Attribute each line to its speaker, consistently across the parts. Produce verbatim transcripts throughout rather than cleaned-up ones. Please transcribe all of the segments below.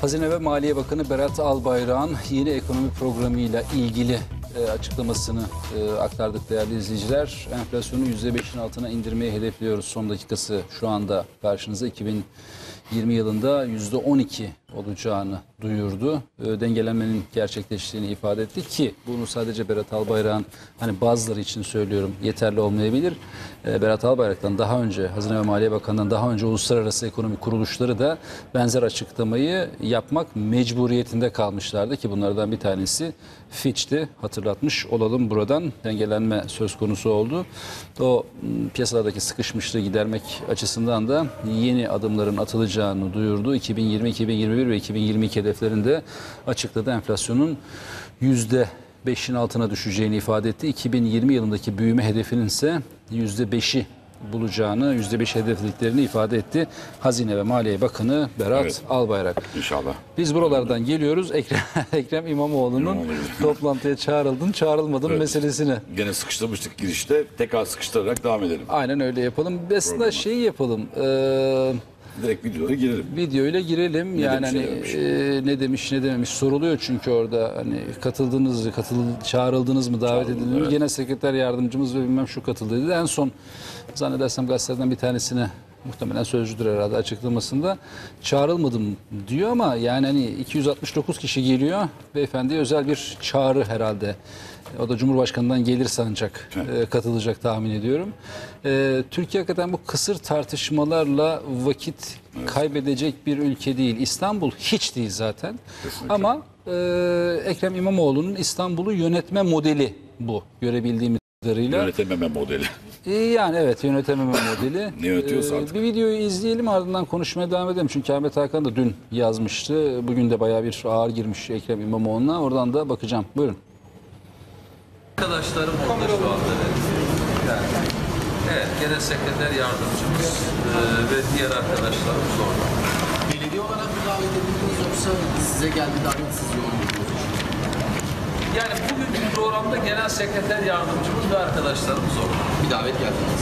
Speaker 1: Hazine ve Maliye Bakanı Berat Albayrak'ın yeni ekonomi programıyla ilgili e, açıklamasını e, aktardık değerli izleyiciler. Enflasyonu yüzde beşin altına indirmeyi hedefliyoruz. Son dakikası şu anda karşınıza. iki bin yirmi yılında yüzde on iki olacağını duyurdu. E, dengelenmenin gerçekleştiğini ifade etti ki bunu sadece Berat Albayrak'ın, hani bazıları için söylüyorum, yeterli olmayabilir. E, Berat Albayrak'tan daha önce, Hazine ve Maliye Bakanı'ndan daha önce uluslararası ekonomi kuruluşları da benzer açıklamayı yapmak mecburiyetinde kalmışlardı ki bunlardan bir tanesi Fitch'ti. Hatırlatmış olalım buradan. Dengelenme söz konusu oldu. O piyasalardaki sıkışmışlığı gidermek açısından da yeni adımların atılacağını duyurdu. iki bin yirmi, iki bin yirmi bir ve iki bin yirmi iki hedeflerinde açıkladı. Enflasyonun yüzde beşin altına düşeceğini ifade etti. iki bin yirmi yılındaki büyüme hedefinin ise yüzde beşi bulacağını, yüzde beş hedeflediklerini ifade etti. Hazine ve Maliye Bakanı Berat evet. Albayrak.
Speaker 2: İnşallah.
Speaker 1: Biz buralardan geliyoruz. Ekrem, Ekrem İmamoğlu'nun İmamoğlu. toplantıya çağrıldın, çağrılmadın evet. meselesine.
Speaker 2: Gene sıkıştırmıştık girişte. Tekrar sıkıştırarak devam edelim.
Speaker 1: Aynen öyle yapalım. Aslında şeyi yapalım. Ee,
Speaker 2: Direkt videoya girelim.
Speaker 1: Videoyla girelim. Ne yani hani e, ne demiş ne dememiş soruluyor çünkü orada hani katıldınız mı, katıl, çağrıldınız mı, davet edildiniz mi? Evet. Genel sekreter yardımcımız ve bilmem şu katıldı dedi. En son zannedersem gazetelerden bir tanesine, muhtemelen Sözcüdür herhalde, açıklamasında çağrılmadım diyor ama yani hani iki yüz altmış dokuz kişi geliyor. Beyefendiye özel bir çağrı herhalde. O da Cumhurbaşkanı'ndan gelirse ancak e, katılacak tahmin ediyorum. E, Türkiye hakikaten bu kısır tartışmalarla vakit evet. kaybedecek bir ülke değil. İstanbul hiç değil zaten. Kesinlikle. Ama e, Ekrem İmamoğlu'nun İstanbul'u yönetme modeli bu. Görebildiğimiz kadarıyla.
Speaker 2: Yönetememe modeli.
Speaker 1: E, yani evet, yönetememe modeli.
Speaker 2: Ne yönetiyorsa artık.
Speaker 1: E, bir videoyu izleyelim, ardından konuşmaya devam edelim. Çünkü Ahmet Hakan da dün yazmıştı. Bugün de bayağı bir ağır girmiş Ekrem İmamoğlu'na. Oradan da bakacağım. Buyurun.
Speaker 3: Arkadaşlarım orada şu anda. Yani, evet, genel sekreter yardımcımız e, ve diğer arkadaşlarımız orada.
Speaker 4: Belediye olarak mı davet edildiniz yoksa size geldi davetsiz yoğun musunuz?
Speaker 3: Yani bugünkü programda genel sekreter yardımcımız ve arkadaşlarımız orada.
Speaker 4: Bir davet geldiniz.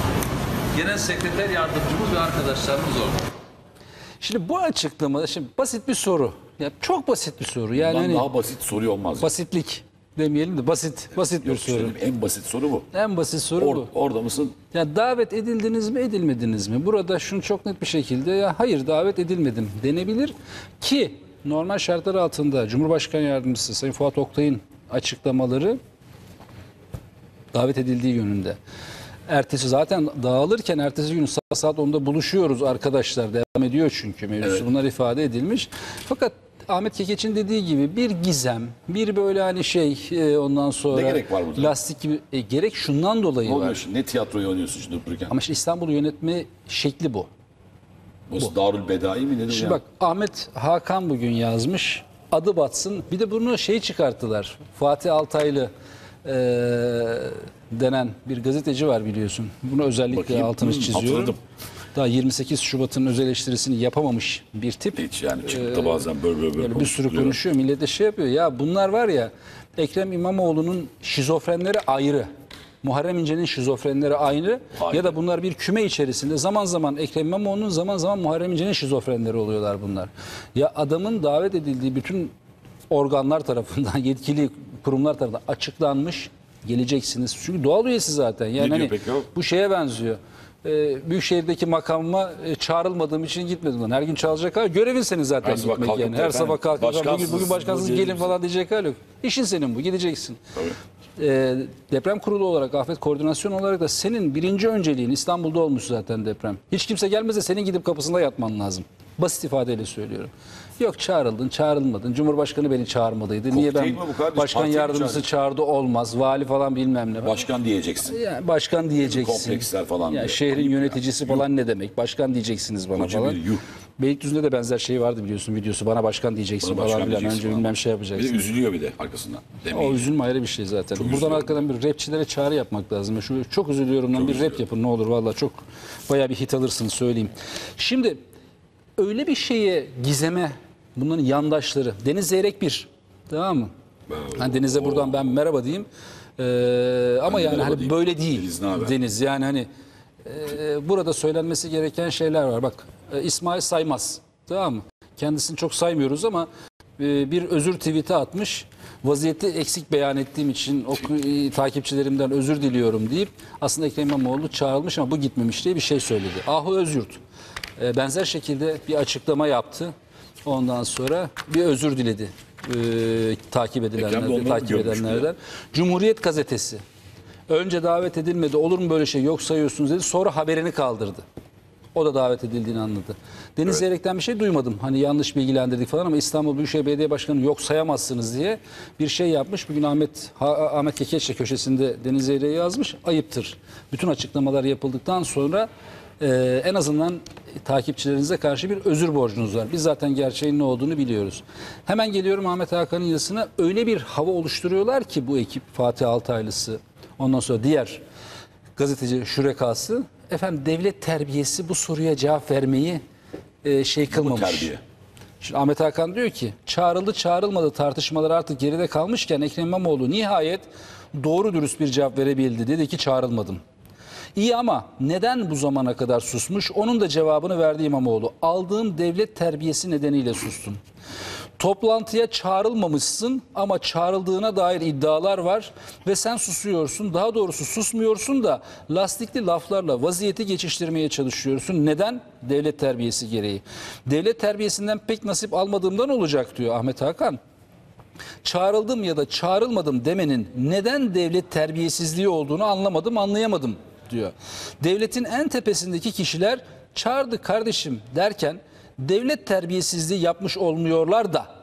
Speaker 3: Genel sekreter yardımcımız ve arkadaşlarımız orada.
Speaker 1: Şimdi bu açıklamada şimdi basit bir soru. Ya çok basit bir soru. Yani
Speaker 2: Bundan
Speaker 1: hani
Speaker 2: daha basit soru olmaz.
Speaker 1: Basitlik demeyelim de basit basit
Speaker 2: Yok,
Speaker 1: bir soru.
Speaker 2: Işte, en basit soru bu.
Speaker 1: En basit soru
Speaker 2: Or,
Speaker 1: bu.
Speaker 2: Orada mısın?
Speaker 1: Ya davet edildiniz mi, edilmediniz mi? Burada şunu çok net bir şekilde ya hayır davet edilmedim denebilir ki normal şartlar altında Cumhurbaşkanı Yardımcısı Sayın Fuat Oktay'ın açıklamaları davet edildiği yönünde. Ertesi zaten dağılırken ertesi gün saat onda buluşuyoruz arkadaşlar, devam ediyor çünkü mevzusu. Evet. Bunlar ifade edilmiş. Fakat Ahmet Kekeç'in dediği gibi bir gizem, bir böyle hani şey ondan sonra
Speaker 2: ne gerek var burada?
Speaker 1: Lastik gibi e, gerek şundan dolayı
Speaker 2: ne
Speaker 1: var.
Speaker 2: Ne tiyatroyu oynuyorsun şimdi dururken?
Speaker 1: Ama işte İstanbul'u yönetme şekli bu.
Speaker 2: Bu Darül Bedai mi nedir?
Speaker 1: Şimdi
Speaker 2: ya?
Speaker 1: bak Ahmet Hakan bugün yazmış. Adı batsın. Bir de bunu şey çıkarttılar. Fatih Altaylı e, denen bir gazeteci var biliyorsun. Bunu özellikle
Speaker 2: Bakayım.
Speaker 1: altını
Speaker 2: Hmm,
Speaker 1: çiziyorum.
Speaker 2: hatırladım.
Speaker 1: Daha yirmi sekiz Şubat'ın öz eleştirisini yapamamış bir tip.
Speaker 2: Hiç yani çıkıp da bazen böyle böyle, böyle
Speaker 1: bir sürü konuşuyor. Millet de şey yapıyor. Ya bunlar var ya, Ekrem İmamoğlu'nun şizofrenleri ayrı. Muharrem İnce'nin şizofrenleri ayrı. Hayır. Ya da bunlar bir küme içerisinde zaman zaman Ekrem İmamoğlu'nun, zaman zaman Muharrem İnce'nin şizofrenleri oluyorlar bunlar. Ya adamın davet edildiği bütün organlar tarafından, yetkili kurumlar tarafından açıklanmış, geleceksiniz. Çünkü doğal üyesi zaten. Yani hani bu şeye benziyor. Ee, Büyükşehir'deki makamıma e, çağrılmadığım için gitmedim. Her gün çağıracak hali. Görevin senin zaten
Speaker 2: her
Speaker 1: gitmek yani.
Speaker 2: Efendim,
Speaker 1: her sabah kalkıp bugün, bugün başkansınız gelin falan diyecek hali yok. İşin senin bu, gideceksin. Ee, deprem kurulu olarak, afet koordinasyon olarak da senin birinci önceliğin İstanbul'da olmuş zaten deprem. Hiç kimse gelmezse senin gidip kapısında yatman lazım. Basit ifadeyle söylüyorum. Yok çağrıldın, çağrılmadın. Cumhurbaşkanı beni çağırmadıydı.
Speaker 2: Kokteyl
Speaker 1: Niye ben
Speaker 2: bu
Speaker 1: başkan yardımcısı çağırdı olmaz. Vali falan bilmem ne.
Speaker 2: Başkan diyeceksin.
Speaker 1: Yani başkan diyeceksin.
Speaker 2: Kompleksler falan.
Speaker 1: Yani şehrin yöneticisi ya. falan ne demek? Başkan diyeceksiniz bana Koca falan. Beylikdüzü'nde de benzer şey vardı biliyorsun, videosu. Bana başkan diyeceksin bana falan filan. Önce bilmem şey yapacaksın.
Speaker 2: Bir de üzülüyor bir de arkasından.
Speaker 1: Demeyin. O üzülme ayrı bir şey zaten. Çok Buradan arkadan bir rapçilere çağrı yapmak lazım. Şu çok üzülüyorum lan, bir rap yapın ne olur vallahi, çok bayağı bir hit alırsınız söyleyeyim. Şimdi öyle bir şeye, gizeme, bunların yandaşları Deniz Zeyrek bir, tamam mı? Hani Deniz'e buradan ben merhaba diyeyim. Ee, ama yani hani diyeyim. Böyle değil Deniz, Deniz yani hani e, burada söylenmesi gereken şeyler var. Bak e, İsmail Saymaz, tamam mı? Kendisini çok saymıyoruz ama e, bir özür tweet'i atmış. Vaziyeti eksik beyan ettiğim için oku, e, takipçilerimden özür diliyorum deyip aslında Ekrem İmamoğlu çağrılmış ama bu gitmemiş diye bir şey söyledi. Ahu Özyurt e, benzer şekilde bir açıklama yaptı. Ondan sonra bir özür diledi. E, takip
Speaker 2: Ekrem de
Speaker 1: edilenlerden,
Speaker 2: onları
Speaker 1: takip
Speaker 2: görmüş
Speaker 1: edenlerden. Cumhuriyet Gazetesi önce davet edilmedi, olur mu böyle şey, yok sayıyorsunuz dedi. Sonra haberini kaldırdı. O da davet edildiğini anladı. Deniz evet. Zeyrek'ten bir şey duymadım. Hani yanlış bilgilendirdik falan ama İstanbul Büyükşehir Belediye Başkanı yok sayamazsınız diye bir şey yapmış. Bugün Ahmet ha, Ahmet Kekeç'le köşesinde Deniz Zeyrek'e yazmış. Ayıptır. Bütün açıklamalar yapıldıktan sonra e, en azından takipçilerinize karşı bir özür borcunuz var. Biz zaten gerçeğin ne olduğunu biliyoruz. Hemen geliyorum Ahmet Hakan'ın yazısına. Öyle bir hava oluşturuyorlar ki bu ekip, Fatih Altaylısı, ondan sonra diğer gazeteci şurekası, efendim devlet terbiyesi bu soruya cevap vermeyi e, şey kılmamış.
Speaker 2: Bu terbiye.
Speaker 1: Şimdi Ahmet Hakan diyor ki çağrıldı çağrılmadı tartışmalar artık geride kalmışken Ekrem İmamoğlu nihayet doğru dürüst bir cevap verebildi. Dedi ki çağrılmadım. İyi ama neden bu zamana kadar susmuş? Onun da cevabını verdi İmamoğlu. Aldığım devlet terbiyesi nedeniyle sustum. Toplantıya çağrılmamışsın ama çağrıldığına dair iddialar var ve sen susuyorsun. Daha doğrusu susmuyorsun da lastikli laflarla vaziyeti geçiştirmeye çalışıyorsun. Neden? Devlet terbiyesi gereği. Devlet terbiyesinden pek nasip almadığımdan olacak diyor Ahmet Hakan. Çağrıldım ya da çağrılmadım demenin neden devlet terbiyesizliği olduğunu anlamadım, anlayamadım diyor. Devletin en tepesindeki kişiler çağırdı kardeşim derken devlet terbiyesizliği yapmış olmuyorlar da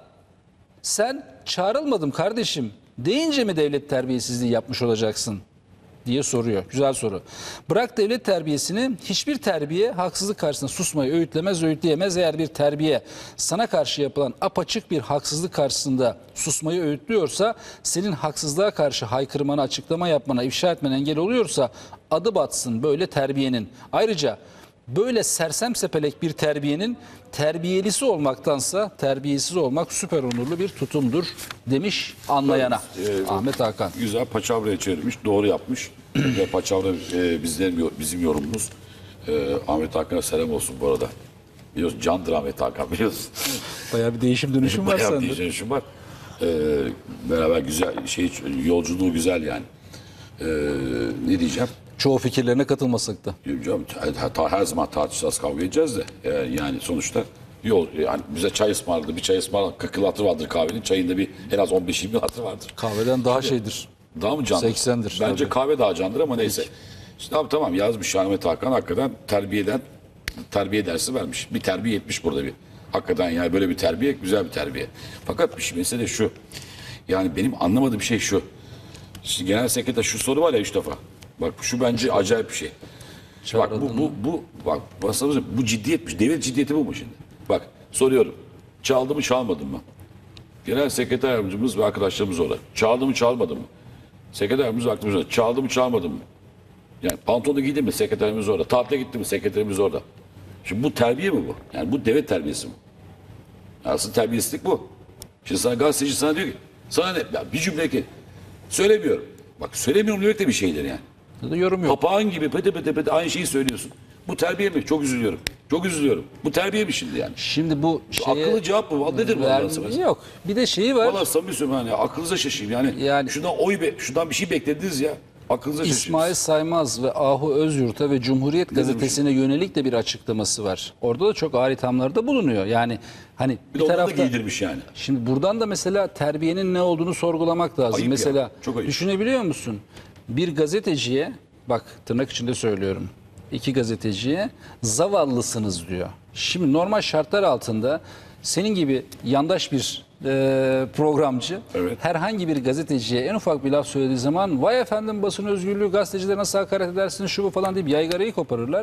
Speaker 1: sen çağrılmadım kardeşim deyince mi devlet terbiyesizliği yapmış olacaksın diye soruyor. Güzel soru. Bırak devlet terbiyesini, hiçbir terbiye haksızlık karşısında susmayı öğütlemez, öğütleyemez. Eğer bir terbiye sana karşı yapılan apaçık bir haksızlık karşısında susmayı öğütlüyorsa, senin haksızlığa karşı haykırmana, açıklama yapmana, ifşa etmene engel oluyorsa adı batsın böyle terbiyenin. Ayrıca böyle sersem sepelek bir terbiyenin terbiyelisi olmaktansa terbiyesiz olmak süper onurlu bir tutumdur demiş anlayana
Speaker 2: Evet, e,
Speaker 1: Ahmet Hakan.
Speaker 2: Güzel paçavraya çevirmiş, doğru yapmış. Ve paçavra e, bizlerin, bizim yorumumuz. E, Ahmet Hakan'a selam olsun bu arada. Biliyorsun candır Ahmet Hakan, biliyorsun.
Speaker 1: Bayağı bir değişim dönüşüm var
Speaker 2: Bayağı
Speaker 1: sende.
Speaker 2: bir dönüşüm var. E, beraber güzel, şey yolculuğu güzel yani. E, ne diyeceğim?
Speaker 1: Çoğu fikirlerine katılmasak da.
Speaker 2: Canım, her zaman tartışacağız, kavga edeceğiz de e, yani sonuçta yol, yani bize çay ısmarladı, bir çay ısmarladı, kırk yıl hatırı vardır kahvenin, çayında bir en az on beş yirmi yıl hatırı vardır.
Speaker 1: Kahveden daha şeydir.
Speaker 2: Daha mı candır?
Speaker 1: seksendir.
Speaker 2: Bence
Speaker 1: tabii.
Speaker 2: kahve daha candır ama neyse. İşte abi tamam yazmış Ahmet Hakan, hakikaten terbiyeden terbiye dersi vermiş. Bir terbiye etmiş burada bir. Hakikaten yani böyle bir terbiye, güzel bir terbiye. Fakat bir şey, mesele şu. Yani benim anlamadığım şey şu. Şimdi genel sekreter şu soru var ya üç defa. Bak şu bence acayip bir şey. Bak bu bu bu bak basınımız bu ciddiyetmiş. Devlet ciddiyeti bu mu şimdi? Bak soruyorum. Çaldı mı çalmadı mı? Genel sekreter yardımcımız ve arkadaşlarımız orada. Çaldı mı çalmadı mı? Sekreter yardımcımız ve arkadaşlarımız orada. Çaldı mı çalmadı mı? Yani pantolonu giydi mi sekreterimiz orada. Tatile gitti mi sekreterimiz orada. Şimdi bu terbiye mi bu? Yani bu devlet terbiyesi mi? Aslında terbiyesizlik bu. Şimdi sana gazeteci sana diyor ki sana ne? Ya bir cümle ki söylemiyorum. Bak söylemiyorum demek de bir şeydir yani.
Speaker 1: Ya da yorum yok.
Speaker 2: Papağan gibi pete pete pete aynı şeyi söylüyorsun. Bu terbiye mi? Çok üzülüyorum. Çok üzülüyorum. Bu terbiye mi şimdi yani?
Speaker 1: Şimdi bu şeye...
Speaker 2: Akıllı cevap mı? Nedir bu
Speaker 1: Ver-
Speaker 2: Allah'ın seversen?
Speaker 1: Yok. Bir de şeyi var.
Speaker 2: Valla samimi söylüyorum yani aklınıza şaşayım yani.
Speaker 1: Yani-
Speaker 2: şundan oy be, şundan bir şey beklediniz ya. Aklınıza şaşayım.
Speaker 1: İsmail Saymaz ve Ahu Özyurt'a ve Cumhuriyet Gazetesi'ne yönelik de bir açıklaması var. Orada da çok ağır ithamlarda bulunuyor. Yani hani
Speaker 2: Bir
Speaker 1: bir,
Speaker 2: de onları da
Speaker 1: tarafta
Speaker 2: giydirmiş yani.
Speaker 1: şimdi buradan da mesela terbiyenin ne olduğunu sorgulamak lazım.
Speaker 2: Ayıp ya,
Speaker 1: mesela
Speaker 2: çok ayıp.
Speaker 1: düşünebiliyor musun? Bir gazeteciye bak tırnak içinde söylüyorum. İki gazeteciye zavallısınız diyor. Şimdi normal şartlar altında senin gibi yandaş bir e, programcı
Speaker 2: Evet.
Speaker 1: herhangi bir gazeteciye en ufak bir laf söylediği zaman vay efendim basın özgürlüğü, gazetecilere nasıl hakaret edersiniz şu bu falan deyip yaygarayı koparırlar.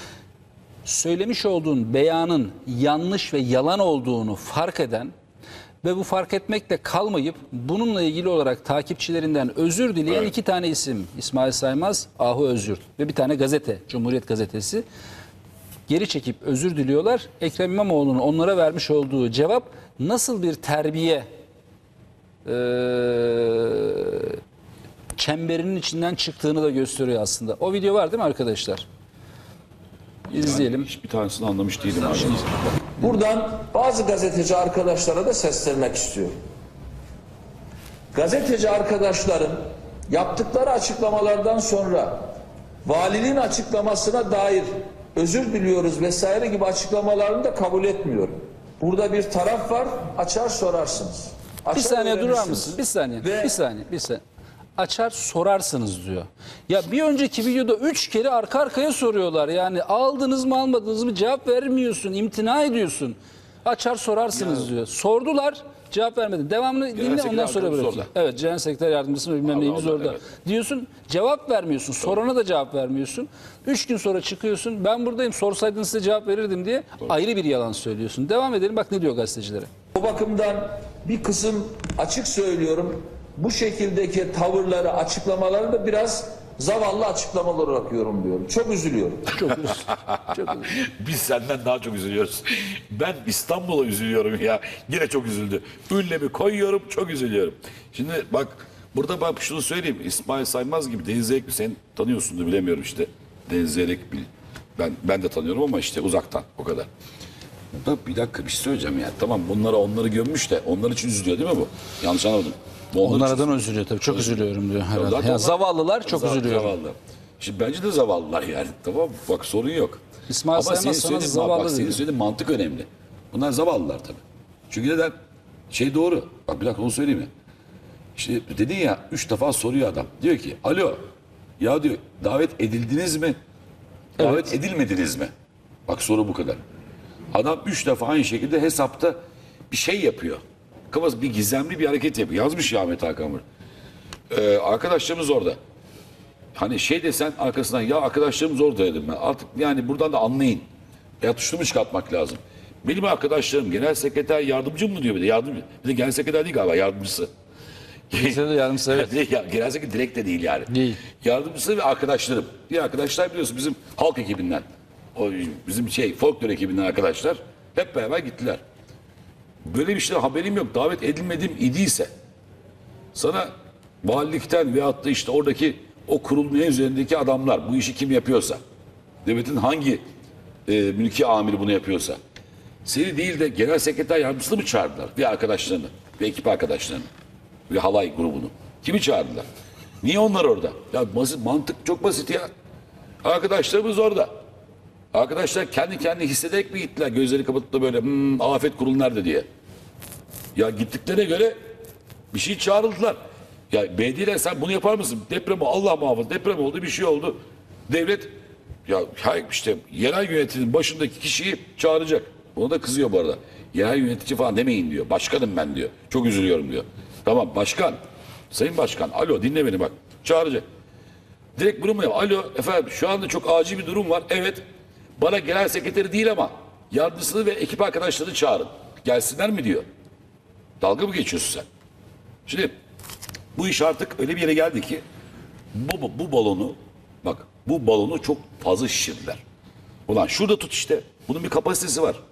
Speaker 1: Söylemiş olduğun beyanın yanlış ve yalan olduğunu fark eden ve bu fark etmekle kalmayıp bununla ilgili olarak takipçilerinden özür dileyen
Speaker 2: Evet.
Speaker 1: iki tane isim. İsmail Saymaz, Ahu Özyurt ve bir tane gazete, Cumhuriyet Gazetesi. Geri çekip özür diliyorlar. Ekrem İmamoğlu'nun onlara vermiş olduğu cevap nasıl bir terbiye eee, çemberinin içinden çıktığını da gösteriyor aslında. O video var değil mi arkadaşlar? İzleyelim.
Speaker 2: Yani hiçbir tanesini anlamış değilim abi.
Speaker 5: Buradan bazı gazeteci arkadaşlara da seslenmek istiyorum. Gazeteci arkadaşların yaptıkları açıklamalardan sonra valiliğin açıklamasına dair özür diliyoruz vesaire gibi açıklamalarını da kabul etmiyorum. Burada bir taraf var, açar sorarsınız. Açar
Speaker 1: Bir saniye durar
Speaker 5: öğrenirsiniz.
Speaker 1: mısın? Bir saniye.
Speaker 5: Ve
Speaker 1: Bir saniye. Bir saniye. Açar sorarsınız diyor. Ya bir önceki videoda üç kere arka arkaya soruyorlar. Yani aldınız mı almadınız mı cevap vermiyorsun, imtina ediyorsun. Açar sorarsınız diyor. Sordular, cevap vermedin. Devamını dinle
Speaker 2: sekreter
Speaker 1: ondan sonra
Speaker 2: yardımcısı
Speaker 1: bırakayım.
Speaker 2: orada.
Speaker 1: Evet, Genel Sekreter Yardımcısı bilmem
Speaker 2: Allah
Speaker 1: neyimiz
Speaker 2: Allah,
Speaker 1: orada.
Speaker 2: evet.
Speaker 1: Diyorsun, cevap vermiyorsun. Sorana da cevap vermiyorsun. Üç gün sonra çıkıyorsun. Ben buradayım, sorsaydın size cevap verirdim diye ayrı bir yalan söylüyorsun. Devam edelim. Bak ne diyor gazetecilere.
Speaker 5: o bakımdan bir kısım açık söylüyorum. Bu şekildeki tavırları, açıklamaları da biraz zavallı açıklamalar olarak yorumluyorum. Çok üzülüyorum.
Speaker 1: Çok üzüldüm. Çok üzüldüm.
Speaker 2: Biz senden daha çok üzülüyoruz. Ben İstanbul'a üzülüyorum ya. Yine çok üzüldü. Ünlemi koyuyorum, çok üzülüyorum. Şimdi bak, burada bak şunu söyleyeyim. İsmail Saymaz gibi Deniz Zeyrek, sen tanıyorsundur bilemiyorum işte. Deniz Zeyrek bil- ben ben de tanıyorum ama işte uzaktan o kadar. Bak bir dakika bir şey söyleyeceğim ya. Tamam, bunlara onları gömmüş de onlar için üzülüyor değil mi bu? Yanlış anlamadım. Bu onlar için-
Speaker 1: Onlardan üzülüyor tabii. Çok üzülüyorum diyor herhalde.
Speaker 2: Zaten
Speaker 1: Ya
Speaker 2: onlar-
Speaker 1: zavallılar çok
Speaker 2: Zav-
Speaker 1: üzülüyorum.
Speaker 2: Zavallı. Şimdi bence de zavallılar yani. Tamam mı? Bak sorun yok.
Speaker 1: İsmail
Speaker 2: Ama
Speaker 1: Saymaz
Speaker 2: senin
Speaker 1: sana
Speaker 2: söylediğin,
Speaker 1: zavallı
Speaker 2: bak, senin
Speaker 1: dedi.
Speaker 2: söylediğin mantık önemli. Bunlar zavallılar tabii. Çünkü neden? Şey doğru. Bak bir dakika onu söyleyeyim mi? İşte dedin ya, üç defa soruyor adam. Diyor ki alo, ya diyor davet edildiniz mi? Davet edilmediniz mi? Bak soru bu kadar. Adam üç defa aynı şekilde hesapta bir şey yapıyor. Kafası bir gizemli bir hareket yapıyor. Yazmış ya Ahmet Hakan Vur. Ee, arkadaşlarımız orada. Hani şey desen arkasından ya arkadaşlarımız orada dedim ben. Artık yani buradan da anlayın. Ya şunu mu çıkartmak lazım? Benim arkadaşlarım genel sekreter yardımcım mı diyor bir de yardımcı. Bir de genel sekreter değil galiba, yardımcısı.
Speaker 1: Kimse de yardımcısı, evet.
Speaker 2: Ya, genel sekreter direkt de değil yani.
Speaker 1: Değil.
Speaker 2: Yardımcısı ve arkadaşlarım. Bir arkadaşlar biliyorsun bizim halk ekibinden. O bizim şey folklor ekibinden arkadaşlar. Hep beraber gittiler. Böyle bir şeyden haberim yok. Davet edilmedim idiyse sana valilikten veyahut da işte oradaki o kurulun en üzerindeki adamlar, bu işi kim yapıyorsa, devletin hangi e, mülki amiri bunu yapıyorsa, seni değil de genel sekreter yardımcısını mı çağırdılar? Ve arkadaşlarını, ve ekip arkadaşlarını, ve halay grubunu. Kimi çağırdılar? Niye onlar orada? Ya basit, mantık çok basit ya. Arkadaşlarımız orada. Arkadaşlar kendi kendine hissederek mi gittiler? Gözleri kapatıp da böyle hmm, afet kurulu nerede diye. Ya gittiklerine göre bir şey çağrıldılar. Ya belediyeler sen bunu yapar mısın? Deprem Allah muhafaza deprem oldu, bir şey oldu. Devlet ya işte yerel yönetiminin başındaki kişiyi çağıracak. Ona da kızıyor bu arada. Yerel yönetici falan demeyin diyor. Başkanım ben diyor. Çok üzülüyorum diyor. Tamam başkan. Sayın başkan alo dinle beni bak. Çağıracak. Direkt bunu mu yap? Alo efendim şu anda çok acil bir durum var. Evet. Bana genel sekreteri değil ama yardımcısını ve ekip arkadaşlarını çağırın. Gelsinler mi diyor. Dalga mı geçiyorsun sen? Şimdi bu iş artık öyle bir yere geldi ki bu, bu balonu bak bu balonu çok fazla şişirdiler. Ulan şurada tut işte. Bunun bir kapasitesi var.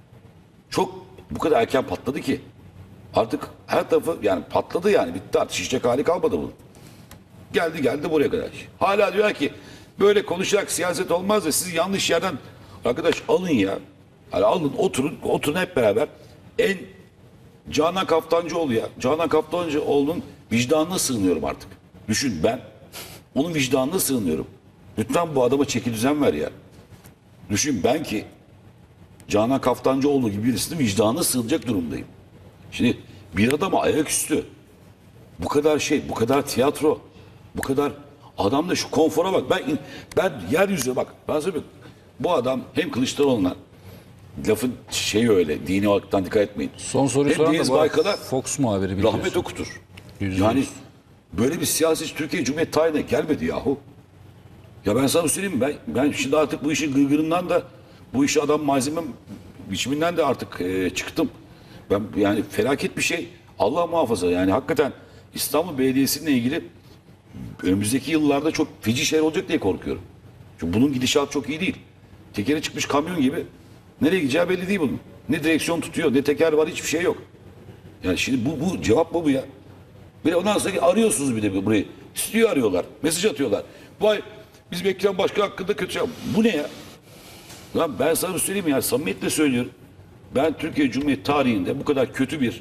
Speaker 2: Çok bu kadar erken patladı ki artık her tarafı yani patladı yani bitti artık şişecek hali kalmadı bunun. Geldi geldi buraya kadar. Hala diyor ki böyle konuşarak siyaset olmaz da siz yanlış yerden arkadaş alın ya. Yani alın oturun oturun hep beraber en Canan Kaftancıoğlu ya. Canan Kaftancıoğlu'nun vicdanına sığınıyorum artık. Düşün ben onun vicdanına sığınıyorum. Lütfen bu adama çeki düzen ver ya. Düşün ben ki Canan Kaftancıoğlu gibi birisinin vicdanına sığınacak durumdayım. Şimdi bir adama ayaküstü bu kadar şey, bu kadar tiyatro, bu kadar adam da şu konfora bak. Ben ben yeryüzüne bak. Ben söyleyeyim. Bu adam hem Kılıçdaroğlu'na lafın şeyi öyle dini olaraktan dikkat etmeyin.
Speaker 1: Son soruyu
Speaker 2: Hem
Speaker 1: soran
Speaker 2: Deniz
Speaker 1: da bu
Speaker 2: Baykal'a
Speaker 1: Fox muhabiri biliyorsun.
Speaker 2: rahmet okutur.
Speaker 1: Yüzde
Speaker 2: Yani
Speaker 1: yüz.
Speaker 2: böyle bir siyasetçi Türkiye Cumhuriyeti tarihine gelmedi yahu. Ya ben sana söyleyeyim ben ben şimdi artık bu işin gırgırından da bu işi adam malzeme biçiminden de artık e, çıktım. Ben yani felaket bir şey. Allah muhafaza yani hakikaten İstanbul Belediyesi'yle ilgili önümüzdeki yıllarda çok feci şeyler olacak diye korkuyorum. Çünkü bunun gidişatı çok iyi değil. Tekeri çıkmış kamyon gibi. Nereye gideceği belli değil bunun. Ne direksiyon tutuyor, ne teker var, hiçbir şey yok. Yani şimdi bu, bu cevap mı bu ya? Bir de ondan sonra arıyorsunuz bir de burayı. Stüdyo arıyorlar, mesaj atıyorlar. Vay biz Ekrem Başkan hakkında kötü şey. Bu ne ya? Lan ben sana söyleyeyim ya, samimiyetle söylüyorum. ben Türkiye Cumhuriyeti tarihinde bu kadar kötü bir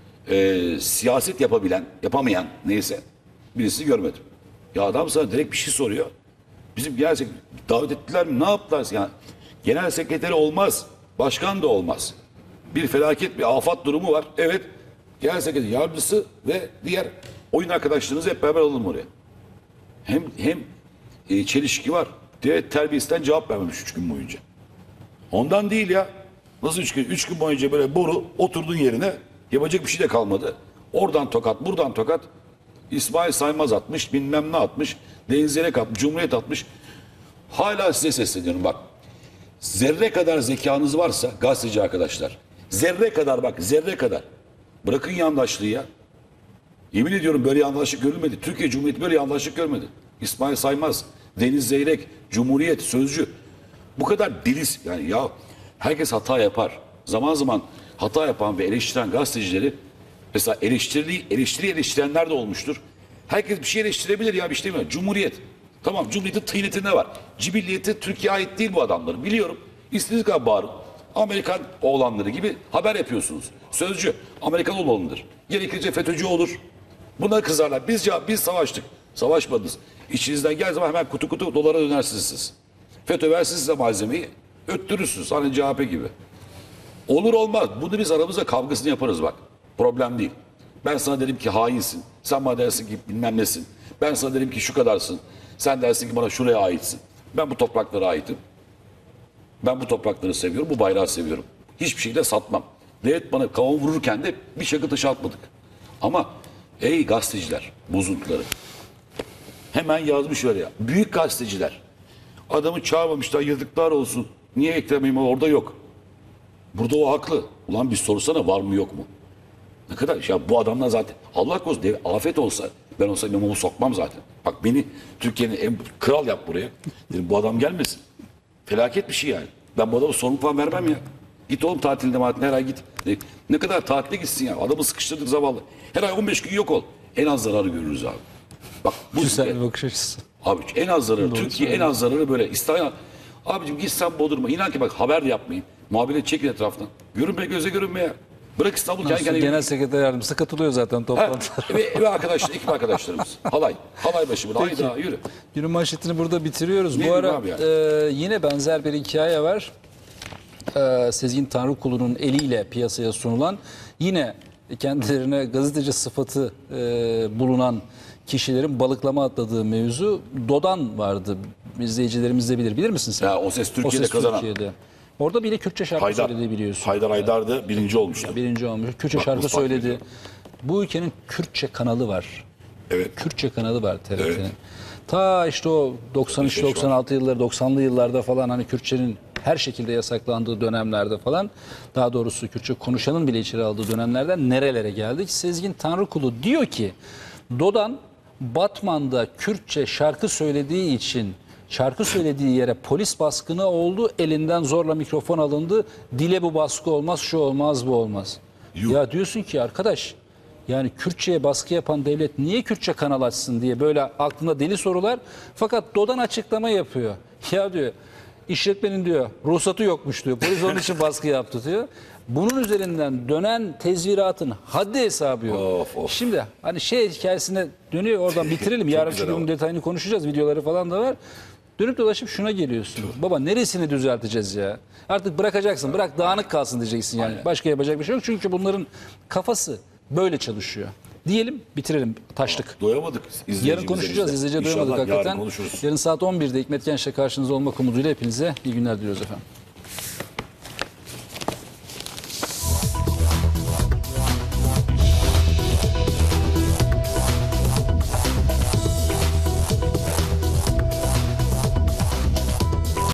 Speaker 2: e, siyaset yapabilen, yapamayan neyse birisi görmedim. Ya adam sana direkt bir şey soruyor. Bizim genel sekreter davet ettiler mi? Ne yaptılar? Yani genel sekreteri olmaz. Başkan da olmaz. Bir felaket, bir afat durumu var. Evet. Genel sekreter yardımcısı ve diğer oyun arkadaşlarınızı hep beraber alalım oraya. Hem hem e, çelişki var. Devlet terbiyesinden cevap vermemiş üç gün boyunca. Ondan değil ya. Nasıl üç gün? Üç gün boyunca böyle boru oturduğun yerine yapacak bir şey de kalmadı. Oradan tokat, buradan tokat. İsmail Saymaz atmış, bilmem ne atmış. Deniz Yerek atmış, Cumhuriyet atmış. Hala size sesleniyorum bak. Zerre kadar zekanız varsa gazeteci arkadaşlar. Zerre kadar bak, zerre kadar. Bırakın yandaşlığı ya. Yemin ediyorum böyle yandaşlık görülmedi. Türkiye Cumhuriyeti böyle yandaşlık görmedi. İsmail Saymaz, Deniz Zeyrek, Cumhuriyet, Sözcü. Bu kadar deliz. Yani ya herkes hata yapar. Zaman zaman hata yapan ve eleştiren gazetecileri mesela eleştirili, eleştiri eleştirenler de olmuştur. Herkes bir şey eleştirebilir ya bir şey demiyor. Cumhuriyet. Tamam Cumhuriyet'in tıynetinde var. Cibilliyeti Türkiye ait değil bu adamların. Biliyorum. İstediğiniz kadar bağırın. Amerikan oğlanları gibi haber yapıyorsunuz. Sözcü Amerikan oğlanıdır. Gerekirse FETÖ'cü olur. Buna kızarlar. Biz ya biz savaştık. Savaşmadınız. İçinizden gel zaman hemen kutu kutu dolara dönersiniz siz. FETÖ versin size malzemeyi. Öttürürsünüz. Hani C H P gibi. Olur olmaz. Bunu biz aramızda kavgasını yaparız bak. Problem değil. Ben sana derim ki hainsin. Sen bana dersin ki bilmem nesin. Ben sana derim ki şu kadarsın. Sen dersin ki bana şuraya aitsin. Ben bu topraklara aitim. Ben bu toprakları seviyorum. Bu bayrağı seviyorum. Hiçbir şeyi de satmam. Devlet bana kavun vururken de bir şakı taşı atmadık. Ama ey gazeteciler, bozuntuları. Hemen yazmış öyle ya. Büyük gazeteciler. Adamı çağırmamışlar, yazıklar olsun. Niye Ekrem İmamoğlu orada yok? Burada o haklı. Ulan bir sorsana var mı yok mu? Ne kadar ya bu adamlar zaten Allah korusun dev, afet olsa ben olsa İmamoğlu sokmam zaten. Bak beni Türkiye'nin en kral yap buraya. Dedim bu adam gelmesin. Felaket bir şey yani. Ben bu adama sorumlu falan vermem ya. Git oğlum tatilde matiline her ay git. Ne, ne kadar tatile gitsin ya. Adamı sıkıştırdık zavallı. Her ay on beş gün yok ol. En az zararı görürüz abi. Bak bu
Speaker 1: Güzel bir bakış açısı.
Speaker 2: Abi en az zararı.
Speaker 1: Doğru
Speaker 2: Türkiye en az zararı böyle. İstanbul. Abicim git sen Bodrum'a. İnan ki bak haber de yapmayın. Muhabirleri çekin etraftan. Görünme göze görünme ya. Bırak İstanbul kendi kendine.
Speaker 1: Genel sekreter yardımcısı katılıyor zaten toplantılara.
Speaker 2: Ve, ve arkadaşlar, ekip arkadaşlarımız. Halay. Halay başı burada. Hayda yürü.
Speaker 1: Günün manşetini burada bitiriyoruz.
Speaker 2: Ne
Speaker 1: Bu ara
Speaker 2: abi ya?
Speaker 1: e, yine benzer bir hikaye var. E, Sezgin Tanrıkulu'nun eliyle piyasaya sunulan yine kendilerine gazeteci sıfatı e, bulunan kişilerin balıklama atladığı mevzu Dodan vardı. İzleyicilerimiz de bilir. Bilir misin sen?
Speaker 2: Ya O Ses Türkiye'de
Speaker 1: O Ses
Speaker 2: kazanan.
Speaker 1: Türkiye'de. Orada bile Kürtçe şarkı
Speaker 2: Haydar.
Speaker 1: söyledi biliyorsun.
Speaker 2: Haydar Haydar da birinci olmuştu.
Speaker 1: Birinci olmuş. Kürtçe
Speaker 2: Bak,
Speaker 1: şarkı
Speaker 2: Mustafa
Speaker 1: söyledi.
Speaker 2: biliyor.
Speaker 1: Bu ülkenin Kürtçe kanalı var.
Speaker 2: Evet.
Speaker 1: Kürtçe kanalı var T R T'nin.
Speaker 2: Evet.
Speaker 1: Ta işte o doksan üç
Speaker 2: doksan beş
Speaker 1: doksan altı yılları doksanlı yıllarda falan hani Kürtçenin her şekilde yasaklandığı dönemlerde falan daha doğrusu Kürtçe konuşanın bile içeri aldığı dönemlerden nerelere geldik? Sezgin Tanrıkulu diyor ki Dodan Batman'da Kürtçe şarkı söylediği için şarkı söylediği yere polis baskını oldu. Elinden zorla mikrofon alındı. Dile bu baskı olmaz, şu olmaz, bu olmaz.
Speaker 2: Yuh.
Speaker 1: Ya diyorsun ki arkadaş yani Kürtçe'ye baskı yapan devlet niye Kürtçe kanal açsın diye böyle aklında deli sorular. Fakat Dodan açıklama yapıyor. Ya diyor işletmenin diyor ruhsatı yokmuş diyor. Polis onun için baskı yaptı diyor. Bunun üzerinden dönen tezviratın haddi hesabı yok.
Speaker 2: Of, of.
Speaker 1: Şimdi hani şey hikayesine dönüyor oradan bitirelim. Yarın
Speaker 2: güzel
Speaker 1: çünkü bunun
Speaker 2: ama.
Speaker 1: detayını konuşacağız. Videoları falan da var. Dönüp dolaşıp şuna geliyorsun. Baba neresini düzelteceğiz ya? Artık bırakacaksın. Bırak dağınık kalsın diyeceksin yani.
Speaker 2: Aynen.
Speaker 1: Başka yapacak bir şey yok. Çünkü bunların kafası böyle çalışıyor. Diyelim bitirelim. Taştık.
Speaker 2: Doyamadık.
Speaker 1: Yarın konuşacağız. İzleyiciye doyamadık
Speaker 2: İnşallah
Speaker 1: hakikaten.
Speaker 2: yarın konuşuruz.
Speaker 1: Yarın saat on birde Hikmet Genç'le karşınızda olmak umuduyla hepinize iyi günler diliyoruz efendim.